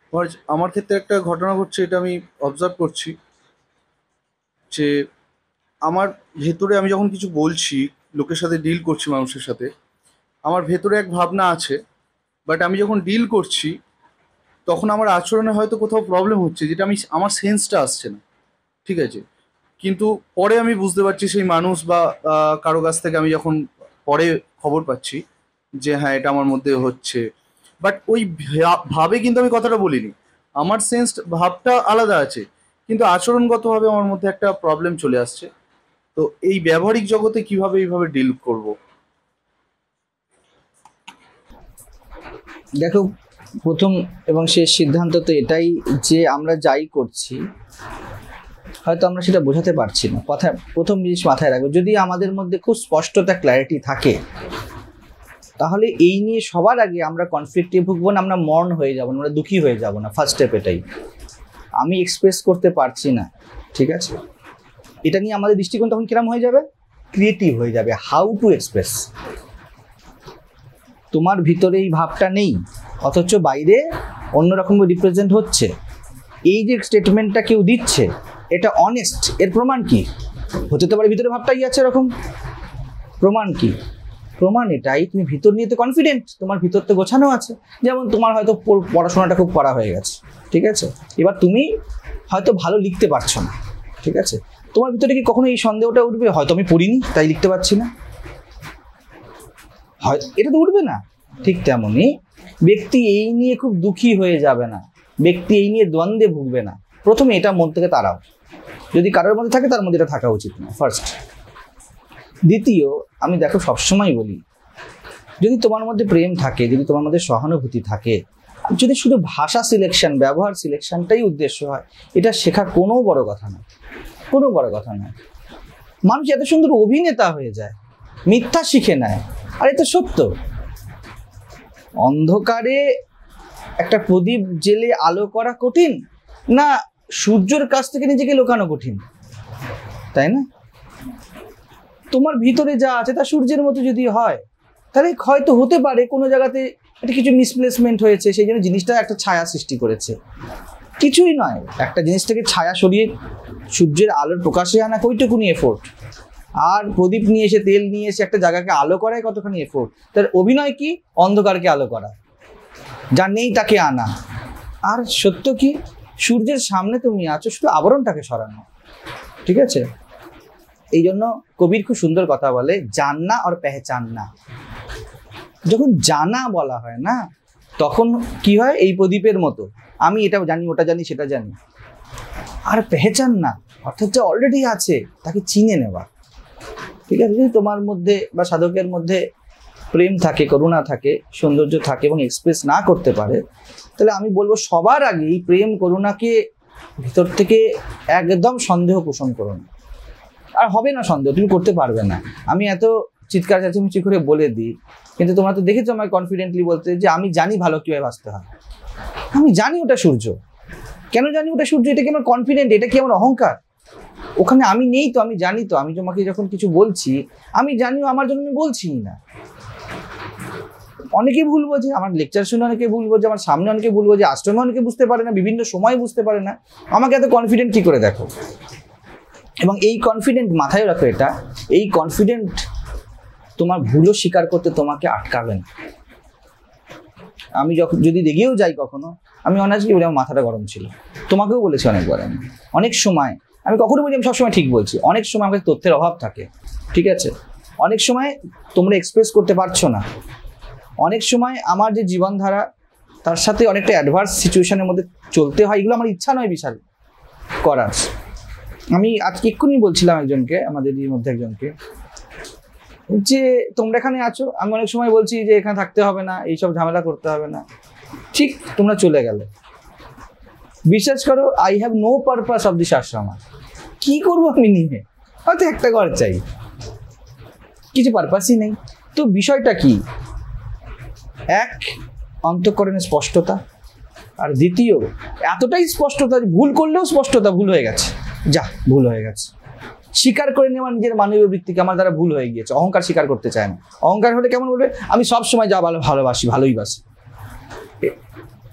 আমার ক্ষেত্রে একটা ঘটনা ঘটছে, এটা আমি অবজার্ভ করছি যে আমার ভেতরে আমি যখন কিছু বলছি, লোকের সাথে ডিল করছি, মানুষের সাথে, আমার ভেতরে এক ভাবনা আছে। বাট আমি যখন ডিল করছি তখন আমার আচরণে হয়তো কোথাও প্রবলেম হচ্ছে, যেটা আমার সেন্সটা আসছে না। ঠিক আছে, কিন্তু পরে আমি বুঝতে পারছি সেই মানুষ বা কারো কাছ থেকে আমি যখন পরে খবর পাচ্ছি যে হ্যাঁ, এটা আমার মধ্যে হচ্ছে। বাট ওই ভাবে কিন্তু আমি কথাটা বলিনি। আমার সেন্স ভাবটা আলাদা আছে, কিন্তু আচরণগতভাবে আমার মধ্যে একটা প্রবলেম চলে আসছে। তো এই ব্যবহারিক জগতে কিভাবে এইভাবে ডিল করব? দেখো, প্রথম এবং শেষ সিদ্ধান্ত তো এটাই যে আমরা যাই করছি হয়তো আমরা সেটা বোঝাতে পারছি না। কথা প্রথম জিনিস মাথায় রাখবো, যদি আমাদের মধ্যে খুব স্পষ্টতা ক্ল্যারিটি থাকে তাহলে এই নিয়ে সবার আগে আমরা কনফ্লিক্টে ভুগবো না, আমরা মর্ন হয়ে যাবো না, আমরা দুঃখী হয়ে যাব না। ফার্স্ট স্টেপ এটাই। আমি এক্সপ্রেস করতে পারছি না, ঠিক আছে, এটা নিয়ে আমাদের দৃষ্টিকোণ তখন কিরম হয়ে যাবে? ক্রিয়েটিভ হয়ে যাবে। How to express. তোমার ভিতরে এই ভাবটা নেই, অথচ বাইরে অন্যরকম রিপ্রেজেন্ট হচ্ছে। এই যে স্টেটমেন্টটা কেউ দিচ্ছে এটা অনেস্ট, এর প্রমাণ কি? হতে তো পারে ভিতরে ভাবটাই আছে এরকম। প্রমাণ কি? প্রমাণ এটাই, তুমি ভিতর নিয়ে তো কনফিডেন্ট, তোমার ভিতর তো গোছানো আছে। যেমন তোমার হয়তো পড়াশোনাটা খুব করা হয়ে গেছে, ঠিক আছে, এবার তুমি হয়তো ভালো লিখতে পারছো না, ঠিক আছে, তোমার ভিতরে কি কখনো এই সন্দেহটা উঠবে হয়তো আমি পড়িনি তাই লিখতে পারছি না? হয়, এটা তো উঠবে না। ঠিক তেমনই ব্যক্তি এই নিয়ে খুব দুঃখী হয়ে যাবে না, ব্যক্তি এই নিয়ে দ্বন্দ্বে ভুগবে না। প্রথমে এটা মন থেকে তাড়াও, যদি কারোর মধ্যে থাকে তার মধ্যে এটা থাকা উচিত না, ফার্স্ট। দ্বিতীয়, আমি দেখো সবসময় বলি, যদি তোমার মধ্যে প্রেম থাকে, যদি তোমার মধ্যে সহানুভূতি থাকে, যদি শুধু ভাষা সিলেকশন, ব্যবহার সিলেকশনটাই উদ্দেশ্য হয়, এটা শেখা কোনো বড় কথা না, কোনো বড় কথা নয়। মানুষ এত সুন্দর অভিনেতা হয়ে যায়, মিথ্যা শিখে নেয়, আর এটা সত্য। অন্ধকারে একটা প্রদীপ জেলে আলো করা কঠিন না সূর্যের কাছ থেকে নিজেকে লুকানো কঠিন, তাই না? তোমার ভিতরে যা আছে তা সূর্যের মতো যদি হয়, তাহলে হয়তো হতে পারে কোনো জায়গাতে এটা কিছু মিসপ্লেসমেন্ট হয়েছে, সেই জন্য জিনিসটা একটা ছায়া সৃষ্টি করেছে। কিছুই নয়, একটা জিনিসটাকে ছায়া সরিয়ে সূর্যের আলোর প্রকাশে আনা কইটুকুনি এফোর্ট, আর প্রদীপ নিয়ে এসে, তেল নিয়ে এসে একটা জায়গাকে আলো করায় কতখানি এফোর্ট। তার অভিনয় কি? অন্ধকারকে আলো করা, যা নেই তাকে আনা। আর সত্য কি? সূর্যের সামনে তুমি আছো, শুধু আবরণটাকে সরানো, ঠিক আছে? এই জন্য কবির খুব সুন্দর কথা বলে, জাননা আর পেহচান না। যখন জানা বলা হয় না, তখন কি হয়? এই প্রদীপের মতো, আমি এটা জানি, ওটা জানি, সেটা জানি। আর পেহচান না অর্থাৎ যা অলরেডি আছে তাকে চিনে নেওয়া, ঠিক আছে? যদি তোমার মধ্যে বা সাধকের মধ্যে প্রেম থাকে, করুণা থাকে, সৌন্দর্য থাকে এবং এক্সপ্রেস না করতে পারে, তাহলে আমি বলবো সবার আগে এই প্রেম করুণাকে ভিতর থেকে একদম সন্দেহ পোষণ করো না। আর হবে না সন্দেহ, তুমি করতে পারবে না। আমি এত চিৎকার চেঁচামেচি করে বলে দিই, কিন্তু তোমরা তো দেখেছো আমায় কনফিডেন্টলি বলতে যে আমি জানি ভালো কিভাবে বাঁচতে হয়, আমি জানি ওটা সূর্য। কেন জানি ওটা সূর্য? এটা কি আমার কনফিডেন্ট? এটা কি আমার অহংকার? ওখানে আমি নেই তো, আমি জানি তো। আমি তোমাকে যখন কিছু বলছি, আমি জানিও আমার জন্য আমি বলছি না। অনেকে ভুল বোঝে, আমার লেকচার শুনে অনেকে ভুল বোঝে, আমার সামনে অনেকে ভুল বোঝে, আশ্রমে অনেকে বুঝতে পারে না, বিভিন্ন সময় বুঝতে পারে না। আমাকে এত কনফিডেন্ট কি করে দেখো? এবং এই কনফিডেন্ট, মাথায় রাখো এটা, এই কনফিডেন্ট তোমার ভুলও স্বীকার করতে তোমাকে আটকাবে না। আমি যখন যদি রেগেও যাই কখনো, আমি অনার্সলি বলি আমার মাথাটা গরম ছিল। তোমাকেও বলেছি অনেকবার। আমি অনেক সময়, আমি কখনো বলি আমি সবসময় ঠিক বলছি, অনেক সময় আমাকে তথ্যের অভাব থাকে, ঠিক আছে? অনেক সময় তোমরা এক্সপ্রেস করতে পারছো না। অনেক সময় আমার যে জীবনধারা, তার সাথে অনেকটা অ্যাডভার্স সিচুয়েশনের মধ্যে চলতে হয়, এগুলো আমার ইচ্ছা নয় বিশাল করার। আমি আজকে এক্ষুনি বলছিলাম একজনকে, আমাদের মধ্যে একজনকে, যে তোমরা এখানে আছো, আমি অনেক সময় বলছি যে এখানে থাকতে হবে না, এইসব ঝামেলা করতে হবে না, ঠিক তোমরা চলে গেলে। বিশ্বাস করো, I have no purpose of this আশ্রমা। কি করবো আমি নিয়ে? হয়তো একটা ঘর চাই, কিছু পারপাসই নেই। তো বিষয়টা কি? এক, অন্তঃকরণের স্পষ্টতা, আর দ্বিতীয় এতটাই স্পষ্টতা ভুল করলেও স্পষ্টতা, ভুল হয়ে গেছে, যা ভুল হয়ে গেছে, স্বীকার করে নেওয়া নিজের মানবীয় বৃত্তিকে, আমার দ্বারা ভুল হয়ে গিয়েছে। অহংকার স্বীকার করতে চায় না। অহংকার হলে কেমন বলবে? আমি সব সময় যা ভালোবাসি, ভালোই বাসি।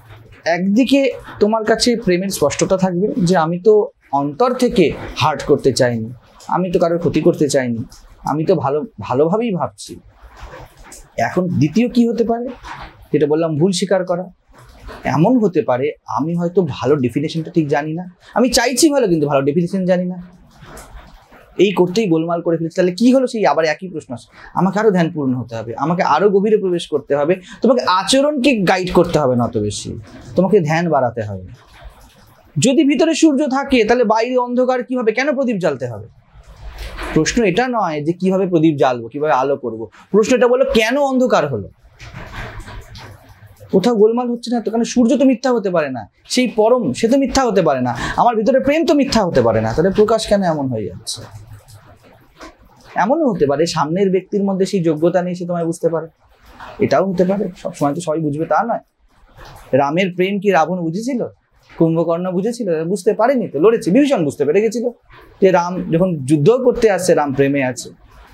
একদিকে তোমার কাছে প্রেমের স্পষ্টতা থাকবে যে আমি তো অন্তর থেকে হার্ট করতে চাইনি, আমি তো কারোর ক্ষতি করতে চাইনি, আমি তো ভালোভাবেই ভাবছি। এখন দ্বিতীয় কি হতে পারে, যেটা বললাম ভুল স্বীকার করা। এমন হতে পারে আমি হয়তো ভালো ডেফিনেশনটা ঠিক জানি না, আমি চাইছি ভালো কিন্তু ভালো ডেফিনেশন জানি না, এই করতেই গোলমাল করে ফেলেছি। তাহলে কি হলো, সেই আবার একই প্রশ্ন আসে, আমাকে আরো ধ্যানপূর্ণ হতে হবে, আমাকে আরো গভীরে প্রবেশ করতে হবে, তোমাকে আচরণকে গাইড করতে হবে না অত বেশি, তোমাকে ধ্যান বাড়াতে হবে। যদি ভিতরে সূর্য থাকে তাহলে বাইরে অন্ধকার কি হবে, কেন প্রদীপ জ্বালতে হবে? প্রশ্ন এটা নয় যে কিভাবে প্রদীপ জ্বালবো, কিভাবে আলো করবো, প্রশ্ন এটা বলো কেন অন্ধকার হলো। কোথাও গোলমাল হচ্ছে না তো, কারণ সূর্য তো মিথ্যা হতে পারে না, সেই পরম সে তো মিথ্যা হতে পারে না, আমার ভিতরে প্রেম তো মিথ্যা হতে পারে না, তাহলে প্রকাশ কেন এমন হয়ে যাচ্ছে? এমনও হতে পারে সামনের ব্যক্তির মধ্যে সেই যোগ্যতা নেই, সে তোমায় বুঝতে পারে, এটাও হতে পারে। সবসময় তো সবাই বুঝবে তা নয়। রামের প্রেম কি রাবণ বুঝেছিল? কুম্ভকর্ণ বুঝেছিল? বুঝতে পারেনি তো, লড়েছে। বিভীষণ বুঝতে পেরে গেছিল যে রাম যখন যুদ্ধ করতে আসছে রাম প্রেমে আছে।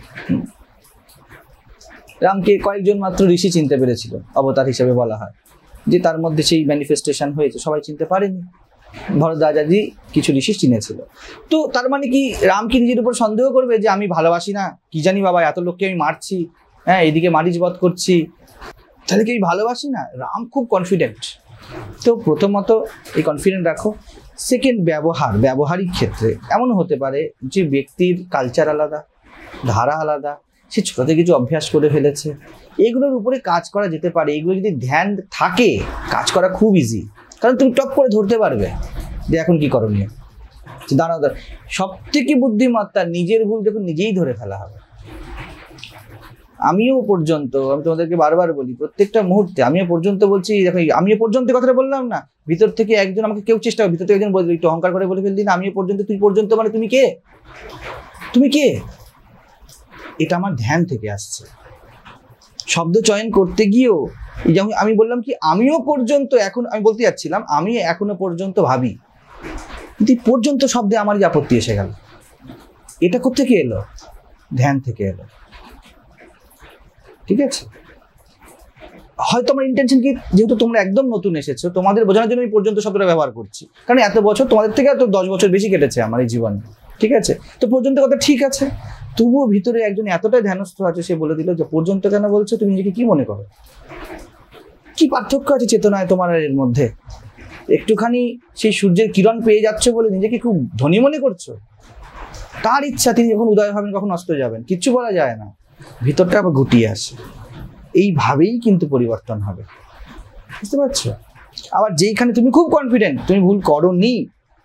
রামকে কয়েকজন মাত্র ঋষি চিনতে পেরেছিল, অবতার হিসেবে বলা হয়, যে তার মধ্যে সেই ম্যানিফেস্টেশন হয়েছে, সবাই চিনতে পারেনি। ভরদ্বাজাদি কিছু ঋষি চিনেছিল। তো তার মানে কি রাম কি নিজের উপর সন্দেহ করবে যে আমি ভালোবাসি না, কি জানি বাবা এত লোককে আমি মারছি, হ্যাঁ এদিকে মারিচ বধ করছি, তাহলে কি আমি ভালোবাসি না? রাম খুব কনফিডেন্ট। তো প্রথমত এই কনফিডেন্ট রাখো। সেকেন্ড, ব্যবহারিক ক্ষেত্রে এমন হতে পারে যে ব্যক্তির কালচার আলাদা, ধারা আলাদা, সে ছোট থেকে কিছু অভ্যাস করে ফেলেছে, এগুলোর উপরে কাজ করা যেতে পারে। এগুলো যদি ধ্যান থাকে কাজ করা খুব ইজি, কারণ তুমি টপ করে ধরতে পারবে যে এখন কি করণীয়। দাঁড়াও, সব থেকে বুদ্ধিমত্তা নিজের ভুল যখন নিজেই ধরে ফেলা হবে। আমিও পর্যন্ত, আমি তোমাদেরকে বারবার বলি প্রত্যেকটা মুহূর্তে, আমিও পর্যন্ত বলছি, দেখো আমিও পর্যন্ত কথাটা বললাম না, ভিতর থেকে একজন আমাকে কেউ চেষ্টা করে, ভিতর থেকে একজন বলবে, একটু অহংকার করে বলে ফেললি না আমিও পর্যন্ত, তুই পর্যন্ত মানে তুমি কে? তুমি কে? এটা আমার ধ্যান থেকে আসছে। শব্দ চয়ন করতে গিয়েও যেমন আমি বললাম কি আমিও পর্যন্ত, এখন আমি বলতে যাচ্ছিলাম আমি এখনো পর্যন্ত ভাবি, কিন্তু পর্যন্ত শব্দে আমারই আপত্তি এসে গেল। এটা কোত্থেকে এলো? ধ্যান থেকে এলো। ঠিক আছে, হয়তো আমার ইন্টেনশন কি, যেহেতু তোমরা একদম নতুন এসেছো, তোমাদের বোঝানোর জন্য আমি পর্যন্ত শব্দটা ব্যবহার করছি, কারণ এত বছর তোমাদের থেকে এত 10 বছর বেশি কেটেছে আমার এই জীবনে। ঠিক আছে, তো পর্যন্ত কথা ঠিক আছে, তবুও ভিতরে একজন এতটাই ধ্যানস্থ আছে, সে বলে দিল যে পর্যন্ত কেন বলছো, তুমি নিজেকে কি মনে করো? কি পার্থক্য আছে চেতনায় তোমার আর এর মধ্যে? একটুখানি সেই সূর্যের কিরণ পেয়ে যাচ্ছে বলে নিজেকে খুব ধনী মনে করছো? তার ইচ্ছা, তিনি যখন উদয় হবেন কখন অস্ত যাবেন কিচ্ছু বলা যায় না, ভিতরটা আবার গুটিয়ে আসে। এইভাবেই কিন্তু পরিবর্তন হবে, বুঝতে পারছো? আবার যেইখানে তুমি খুব কনফিডেন্ট তুমি ভুল করোনি,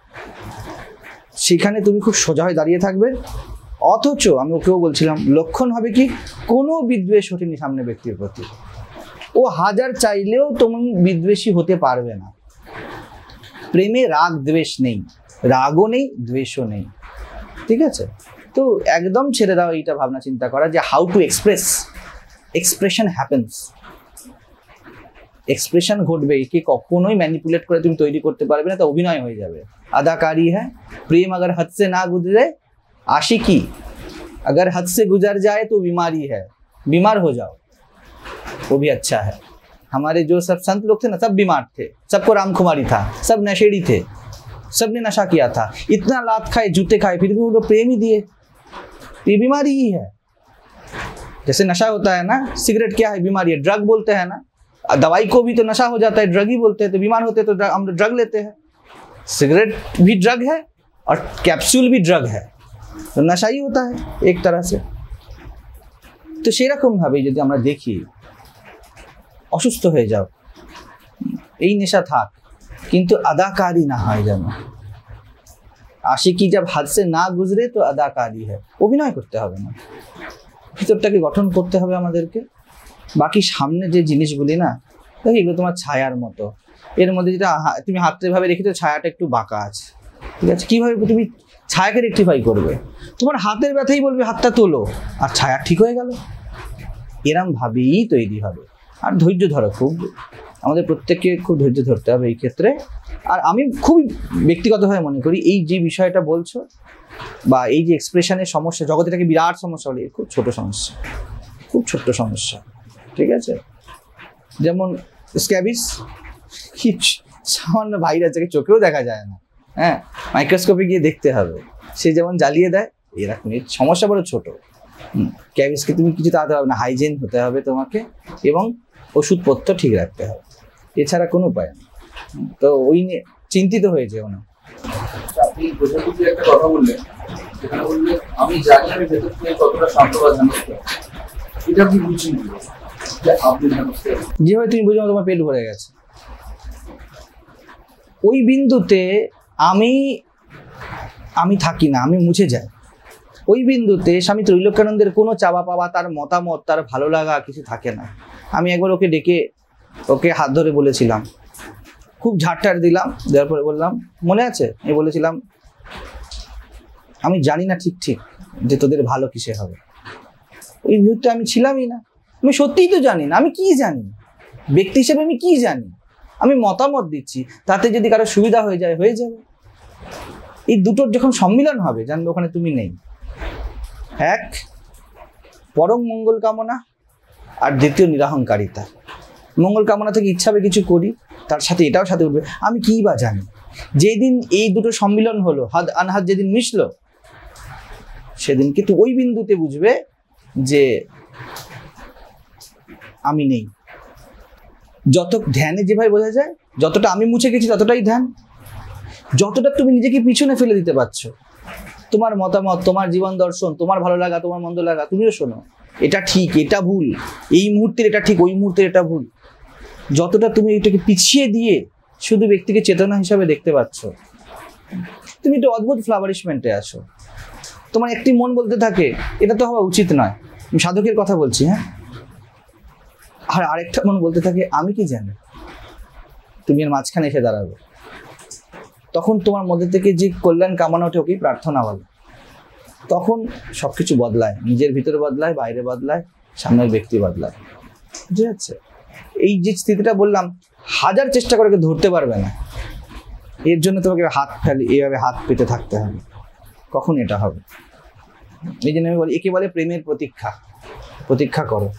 সেখানে তুমি খুব সোজা হয়ে দাঁড়িয়ে থাকবে। অথচ আমি ওকেও বলছিলাম, লক্ষণ হবে কি, কোনো বিদ্বেষ ওঠেনি সামনে ব্যক্তির প্রতি, ও হাজার চাইলেও তুমি বিদ্বেষী হতে পারবে না। প্রেমে রাগ দ্বেষ নেই, রাগও নেই দ্বেষও নেই। ঠিক আছে, তো একদম ছেড়ে দাও এইটা ভাবনা চিন্তা করা যে how to expression happens. Expression ঘটবে, একে কখনোই ম্যানিপুলেট করে তুমি তৈরি করতে পারবে না, তা অভিনয় হয়ে যাবে, আদাকারি হ্যাঁ। প্রেম अगर हद से ना गुजरे आशिकी, अगर हद से गुजर जाए तो बीमारी है, बीमार हो जाओ वो भी अच्छा है। हमारे जो सब संत लोग थे ना, सब बीमार थे, सबको रामकुमारी था, सब नशेड़ी थे, सबने नशा किया था, इतना लात खाए जूते खाए फिर भी वो लोग प्रेम ही दिए। ये बीमारी ही है। जैसे नशा होता है ना, सिगरेट क्या है? बीमारी है, ड्रग बोलते हैं ना, दवाई को भी तो नशा हो जाता है, ड्रग ही बोलते हैं, तो बीमार होते हैं तो हम ड्रग लेते हैं। सिगरेट भी ड्रग है और कैप्सूल भी ड्रग है, तो नशा ही होता है एक तरह से। तो সেরকম ভাবে যদি আমরা দেখি, অসুস্থ হয়ে যাও, এই নেশা থাক কিন্তু আদাকারি না হয় যেন। আশিকি जब हद से ना गुजरे तो अदाकारी है, অভিনয় করতে হবে না, ভিতরটাকে গঠন করতে হবে আমাদেরকে। বাকি সামনে যে জিনিসগুলি না, দেখো এগুলো তোমার ছায়ার মতো, এর মধ্যে যেটা তুমি হাতটা ভাবে রেখেছো, ছায়াটা একটু বাঁকা আছে। ঠিক আছে, কিভাবে তুমি ছায়াকে রেকটিফাই করবে? তোমার হাতের ব্যথাই বলবে হাতটা তোলো, আর ছায়া ঠিক হয়ে গেল। এরম ভাবেই তৈরি হবে। আর ধৈর্য ধরো, খুব আমাদের প্রত্যেককে খুব ধৈর্য ধরতে হবে এই ক্ষেত্রে। আর আমি খুবই ব্যক্তিগতভাবে মনে করি এই যে বিষয়টা বলছো, বা এই যে এক্সপ্রেশনের সমস্যা, জগতে এটাকে বিরাট সমস্যা বলে, খুব ছোট সমস্যা, খুব ছোট্ট সমস্যা। ঠিক আছে, যেমন স্ক্যাবিস, কি সামান্য ভাইরাস যাকে চোখেও দেখা যায় না, হ্যাঁ, মাইক্রোস্কোপে গিয়ে দেখতে হবে, সে যেমন জ্বালিয়ে দেয় এরকম। এর সমস্যা বড় ছোট। ক্যাবিসকে তুমি কিছু তাড়াতে হবে না, হাইজিন হতে হবে তোমাকে, এবং ওষুধপত্র ঠিক রাখতে হবে, এছাড়া কোনো উপায় নেই। তো ওই নিয়ে চিন্তিত হয়ে যেও না। আপনি বোঝাবুঝি একটা কথা বললেন, যেখানে বললেন আমি জানি আমি ভেতর থেকে কতটা শান্ত বা ধ্যানস্থ, এটা আপনি বুঝছেন যে আপনি ধ্যানস্থ। যেভাবে তুমি বুঝো তোমার পেট ভরে গেছে, ওই বিন্দুতে আমি আমি থাকি না, আমি মুছে যাই। ওই বিন্দুতে স্বামী ত্রৈলোক্যানন্দের কোনো চাওয়া পাওয়া, তার মতামত, তার ভালো লাগা কিছু থাকে না। আমি একবার ওকে ডেকে ওকে হাত ধরে বলেছিলাম, খুব ঝাড়টার দিলাম, দেওয়ার পরে বললাম, মনে আছে আমি বলেছিলাম আমি জানি না ঠিক ঠিক যে তোদের ভালো কিসে হবে। ওই মুহূর্তে আমি ছিলামই না, আমি সত্যিই তো জানি না, আমি কি জানি ব্যক্তি হিসেবে, আমি কি জানি, আমি মতামত দিচ্ছি, তাতে যদি কারো সুবিধা হয়ে যায় হয়ে যাবে। এই দুটোর যখন সম্মিলন হবে জানবে ওখানে তুমি নেই। এক পরম মঙ্গল কামনা, আর দ্বিতীয় নিরাহংকারিতা। মঙ্গল কামনা থেকে ইচ্ছা হবে কিছু করি, তার সাথে এটাও সাথে উঠবে আমি কি বা জানি। যেদিন এই দুটো সম্মিলন হলো, হাদ আনহাদ যেদিন মিশলো, সেদিন কিন্তু ওই বিন্দুতে বুঝবে যে আমি নেই। যত ধ্যানে যেভাবে বোঝা যায়, যতটা আমি মুছে গেছি ততটাই ধ্যান, যতটা তুমি নিজেকে পিছনে ফেলে দিতে পারছো, তোমার মতামত, তোমার জীবন দর্শন, তোমার ভালো লাগা, তোমার মন্দ লাগা, তুমিও শোনো, এটা ঠিক, এটা ভুল, এই মুহূর্তের এটা ঠিক, ওই মুহূর্তের এটা ভুল, যতটা তুমি এটাকে পিছিয়ে দিয়ে শুধু ব্যক্তিকে চেতনা হিসাবে দেখতে পাচ্ছ, তুমি একটা অদ্ভুত ফ্লাভারিশমেন্টে আছো। তোমার একটি মন বলতে থাকে এটা তো হওয়া উচিত নয়, আমি সাধকের কথা বলছি, হ্যাঁ, আর আরেকটা মন বলতে থাকে আমি কি জানি। তুমি এর মাঝখানে এসে দাঁড়াবে, তখন তোমার মধ্যে থেকে যে কল্যাণ কামনা ওঠে ওকেই প্রার্থনা বলে। তখন সবকিছু বদলায়, নিজের ভিতরে বদলায়, বাইরে বদলায়, সামনের ব্যক্তি বদলায়। বুঝে যাচ্ছে? এই যে স্থিতিটা বললাম, হাজার চেষ্টা করে ধরতে পারবে না। এর জন্য তোমাকে হাত খালি এইভাবে হাত পেতে থাকতে হবে, কখন এটা হবে। এই জন্য আমি বলি, একে বলে প্রেমের প্রতীক্ষা। প্রতীক্ষা করো,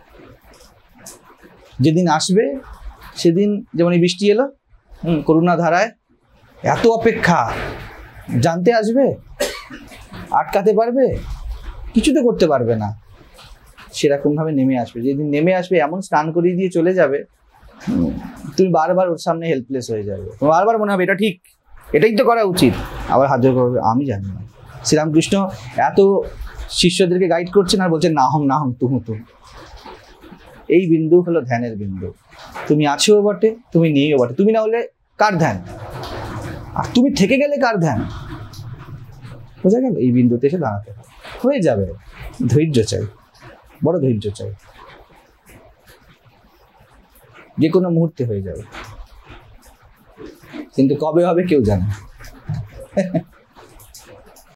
যেদিন আসবে সেদিন, যেমন এই বৃষ্টি এলো, করুণা ধারায়, এত অপেক্ষা, জানতে আসবে, আটকাতে পারবে? কিছুতে করতে পারবে না। সেরকম ভাবে নেমে আসবে, যেদিন নেমে আসবে এমন স্নান করিয়ে দিয়ে চলে যাবে, তুমি বারবার ওর সামনে হেল্পলেস হয়ে যাবে। তোমার বারবার মনে হবে এটা ঠিক, এটাই তো করা উচিত, আবার হাত জোড় করবে আমি জানি না। শ্রীরামকৃষ্ণ এত শিষ্যদেরকে গাইড করছেন আর বলছেন না হম তুহু তুম। এই বিন্দু হলো ধ্যানের বিন্দু। তুমি আছো বটে, তুমি নেইও বটে। তুমি না হলে কার ধ্যান, আর তুমি থেকে গেলে কার ধ্যান। বোঝা গেল? এই বিন্দুতে এসে দাঁড়াতে হয়ে যাবে। ধৈর্য চাই, বড় ধৈর্য চাই, যে কোনো মুহূর্তে হয়ে যাবে, কিন্তু কবে হবে কেউ জানে না।